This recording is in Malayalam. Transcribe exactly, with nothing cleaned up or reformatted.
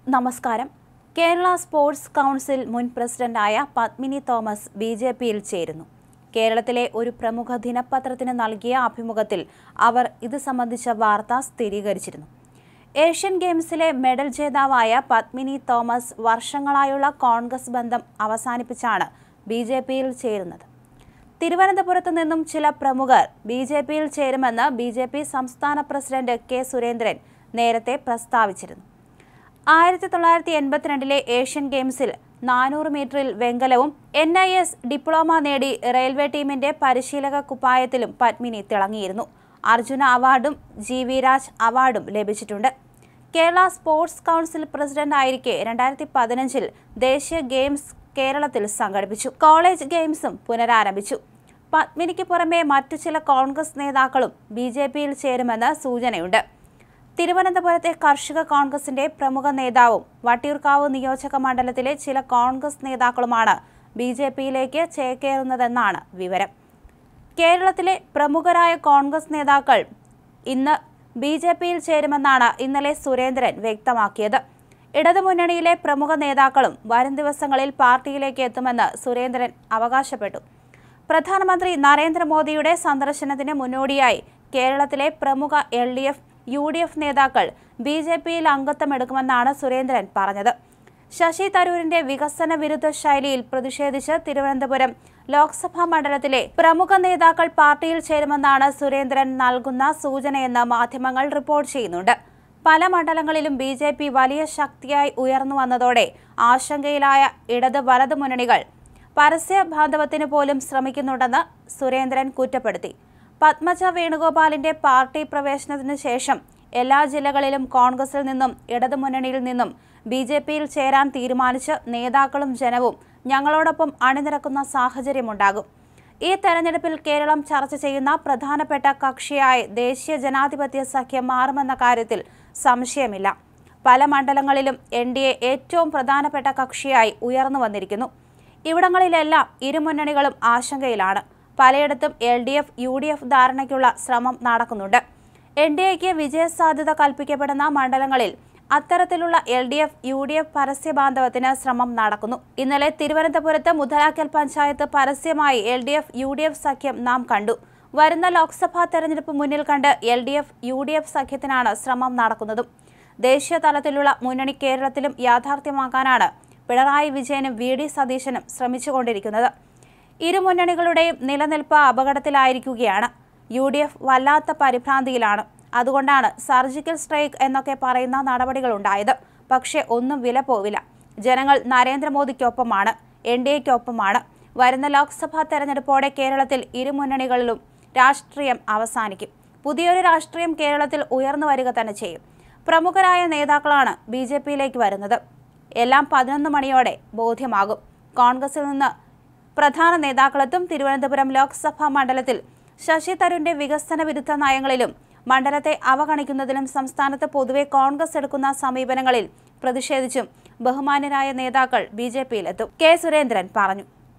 നമസ്കാരം. കേരള സ്പോർട്സ് കൗൺസിൽ മുൻ പ്രസിഡന്റായ പത്മിനി തോമസ് ബി ജെ പിയിൽ ചേരുന്നു. കേരളത്തിലെ ഒരു പ്രമുഖ ദിനപത്രത്തിന് നൽകിയ അഭിമുഖത്തിൽ അവർ ഇത് സംബന്ധിച്ച വാർത്ത സ്ഥിരീകരിച്ചിരുന്നു. ഏഷ്യൻ ഗെയിംസിലെ മെഡൽ ജേതാവായ പത്മിനി തോമസ് വർഷങ്ങളായുള്ള കോൺഗ്രസ് ബന്ധം അവസാനിപ്പിച്ചാണ് ബി ജെ പിയിൽ ചേരുന്നത്. തിരുവനന്തപുരത്ത് നിന്നും ചില പ്രമുഖർ ബി ജെ പിയിൽ ചേരുമെന്ന് ബി ജെ പി സംസ്ഥാന പ്രസിഡന്റ് കെ സുരേന്ദ്രൻ നേരത്തെ പ്രസ്താവിച്ചിരുന്നു. ആയിരത്തി തൊള്ളായിരത്തി എൺപത്തിരണ്ടിലെ ഏഷ്യൻ ഗെയിംസിൽ നാനൂറ് മീറ്ററിൽ വെങ്കലവും എൻ ഐ എസ് ഡിപ്ലോമ നേടി റെയിൽവേ ടീമിന്റെ പരിശീലക കുപ്പായത്തിലും പത്മിനി തിളങ്ങിയിരുന്നു. അർജുന അവാർഡും ജി വി രാജ് അവാർഡും ലഭിച്ചിട്ടുണ്ട്. കേരള സ്പോർട്സ് കൗൺസിൽ പ്രസിഡന്റ് ആയിരിക്കെ രണ്ടായിരത്തി പതിനഞ്ചിൽ ദേശീയ ഗെയിംസ് കേരളത്തിൽ സംഘടിപ്പിച്ചു. കോളേജ് ഗെയിംസും പുനരാരംഭിച്ചു. പത്മിനിക്ക് പുറമെ മറ്റു ചില കോൺഗ്രസ് നേതാക്കളും ബി ജെ പിയിൽ ചേരുമെന്ന് സൂചനയുണ്ട്. തിരുവനന്തപുരത്തെ കർഷക കോൺഗ്രസിന്റെ പ്രമുഖ നേതാവും വട്ടിയൂർക്കാവ് നിയോജക മണ്ഡലത്തിലെ ചില കോൺഗ്രസ് നേതാക്കളുമാണ് ബി ജെ പിയിലേക്ക് ചേക്കേറുന്നതെന്നാണ് വിവരം. കേരളത്തിലെ പ്രമുഖരായ കോൺഗ്രസ് നേതാക്കൾ ഇന്ന് ബി ജെ പിയിൽ ചേരുമെന്നാണ് ഇന്നലെ സുരേന്ദ്രൻ വ്യക്തമാക്കിയത്. ഇടതുമുന്നണിയിലെ പ്രമുഖ നേതാക്കളും വരും ദിവസങ്ങളിൽ പാർട്ടിയിലേക്ക് എത്തുമെന്ന് സുരേന്ദ്രൻ അവകാശപ്പെട്ടു. പ്രധാനമന്ത്രി നരേന്ദ്രമോദിയുടെ സന്ദർശനത്തിന് മുന്നോടിയായി കേരളത്തിലെ പ്രമുഖ L D F U D F നേതാക്കൾ ബി ജെ പിയിൽ അംഗത്വമെടുക്കുമെന്നാണ് സുരേന്ദ്രൻ പറഞ്ഞത്. ശശി തരൂരിന്റെ വികസന വിരുദ്ധ ശൈലിയിൽ പ്രതിഷേധിച്ച് തിരുവനന്തപുരം ലോക്സഭാ മണ്ഡലത്തിലെ പ്രമുഖ നേതാക്കൾ പാർട്ടിയിൽ ചേരുമെന്നാണ് സുരേന്ദ്രൻ നൽകുന്ന സൂചനയെന്ന് മാധ്യമങ്ങൾ റിപ്പോർട്ട് ചെയ്യുന്നുണ്ട്. പല മണ്ഡലങ്ങളിലും ബി ജെ പി വലിയ ശക്തിയായി ഉയർന്നു വന്നതോടെ ആശങ്കയിലായ ഇടത് വലത് മുന്നണികൾ പരസ്യ ബാന്ധവത്തിന് പോലും ശ്രമിക്കുന്നുണ്ടെന്ന് സുരേന്ദ്രൻ കുറ്റപ്പെടുത്തി. പത്മജ വേണുഗോപാലിന്റെ പാർട്ടി പ്രവേശനത്തിന് ശേഷം എല്ലാ ജില്ലകളിലും കോൺഗ്രസിൽ നിന്നും ഇടതുമുന്നണിയിൽ നിന്നും ബി ജെ പിയിൽ ചേരാൻ തീരുമാനിച്ച് നേതാക്കളും ജനവും ഞങ്ങളോടൊപ്പം അണിനിരക്കുന്ന സാഹചര്യമുണ്ടാകും. ഈ തെരഞ്ഞെടുപ്പിൽ കേരളം ചർച്ച ചെയ്യുന്ന പ്രധാനപ്പെട്ട കക്ഷിയായി ദേശീയ ജനാധിപത്യ സഖ്യം മാറുമെന്ന കാര്യത്തിൽ സംശയമില്ല. പല മണ്ഡലങ്ങളിലും എൻ ഡി എ ഏറ്റവും പ്രധാനപ്പെട്ട കക്ഷിയായി ഉയർന്നു വന്നിരിക്കുന്നു. ഇവിടങ്ങളിലെല്ലാം ഇരുമുന്നണികളും ആശങ്കയിലാണ്. പലയിടത്തും L D F U D F ധാരണയ്ക്കുള്ള ശ്രമം നടക്കുന്നുണ്ട്. എൻ ഡി എക്ക് വിജയസാധ്യത കൽപ്പിക്കപ്പെടുന്ന മണ്ഡലങ്ങളിൽ അത്തരത്തിലുള്ള L D F U D F പരസ്യ ബാന്ധവത്തിന് ശ്രമം നടക്കുന്നു. ഇന്നലെ തിരുവനന്തപുരത്ത് മുതലാക്കൽ പഞ്ചായത്ത് പരസ്യമായി L D F U D F സഖ്യം നാം കണ്ടു. വരുന്ന ലോക്സഭാ തെരഞ്ഞെടുപ്പ് മുന്നിൽ കണ്ട് L D F U D F സഖ്യത്തിനാണ് ശ്രമം നടക്കുന്നതും. ദേശീയ തലത്തിലുള്ള മുന്നണി കേരളത്തിലും യാഥാർത്ഥ്യമാക്കാനാണ് പിണറായി വിജയനും വി ഡി സതീശനും ശ്രമിച്ചുകൊണ്ടിരിക്കുന്നത്. ഇരുമുന്നണികളുടെയും നിലനിൽപ്പ് അപകടത്തിലായിരിക്കുകയാണ്. യു ഡി എഫ് വല്ലാത്ത പരിഭ്രാന്തിയിലാണ്. അതുകൊണ്ടാണ് സർജിക്കൽ സ്ട്രൈക്ക് എന്നൊക്കെ പറയുന്ന നടപടികളുണ്ടായത്. പക്ഷേ ഒന്നും വില പോവില്ല. ജനങ്ങൾ നരേന്ദ്രമോദിക്കൊപ്പമാണ്, എൻ ഡി എക്കൊപ്പമാണ്. വരുന്ന ലോക്സഭാ തെരഞ്ഞെടുപ്പോടെ കേരളത്തിൽ ഇരുമുന്നണികളിലും രാഷ്ട്രീയം അവസാനിക്കും. പുതിയൊരു രാഷ്ട്രീയം കേരളത്തിൽ ഉയർന്നു വരിക തന്നെ ചെയ്യും. പ്രമുഖരായ നേതാക്കളാണ് ബി ജെ പിയിലേക്ക് വരുന്നത്. എല്ലാം പതിനൊന്ന് മണിയോടെ ബോധ്യമാകും. കോൺഗ്രസിൽ നിന്ന് പ്രധാന നേതാക്കളെത്തും. തിരുവനന്തപുരം ലോക്സഭാ മണ്ഡലത്തിൽ ശശി തരൂരിന്റെ വികസന വിരുദ്ധ നയങ്ങളിലും മണ്ഡലത്തെ അവഗണിക്കുന്നതിലും സംസ്ഥാനത്ത് പൊതുവെ കോൺഗ്രസ് എടുക്കുന്ന സമീപനങ്ങളിൽ പ്രതിഷേധിച്ചും ബഹുമാന്യരായ നേതാക്കൾ ബി ജെ പിയിലെത്തും. കെ സുരേന്ദ്രൻ പറഞ്ഞു.